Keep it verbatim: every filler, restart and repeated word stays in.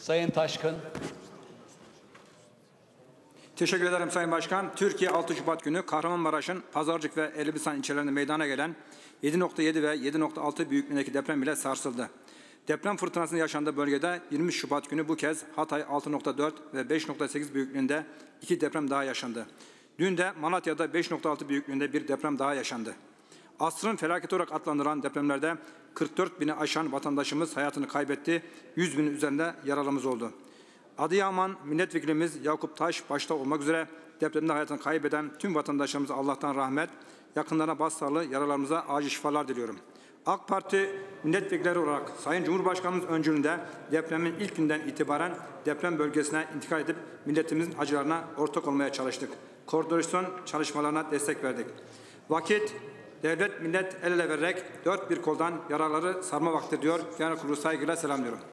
Sayın Taşkın. Teşekkür ederim Sayın Başkan. Türkiye altı Şubat günü Kahramanmaraş'ın Pazarcık ve Elbistan ilçelerinde meydana gelen yedi nokta yedi ve yedi nokta altı büyüklüğündeki deprem ile sarsıldı. Deprem fırtınasının yaşandığı bölgede yirmi Şubat günü bu kez Hatay altı nokta dört ve beş nokta sekiz büyüklüğünde iki deprem daha yaşandı. Dün de Malatya'da beş nokta altı büyüklüğünde bir deprem daha yaşandı. Asrın felaketi olarak adlandırılan depremlerde kırk dört bini aşan vatandaşımız hayatını kaybetti, yüz binin üzerinde yaralımız oldu. Adıyaman Milletvekilimiz Yakup Taş başta olmak üzere depremde hayatını kaybeden tüm vatandaşlarımıza Allah'tan rahmet, yakınlarına başsağlığı, yaralarımıza acil şifalar diliyorum. AK Parti milletvekilleri olarak Sayın Cumhurbaşkanımız öncülüğünde depremin ilk günden itibaren deprem bölgesine intikal edip milletimizin acılarına ortak olmaya çalıştık. Koordinasyon çalışmalarına destek verdik. Vakit devlet millet el ele vererek dört bir koldan yaraları sarma vakti diyor. Genel kurulu saygıyla selamlıyorum.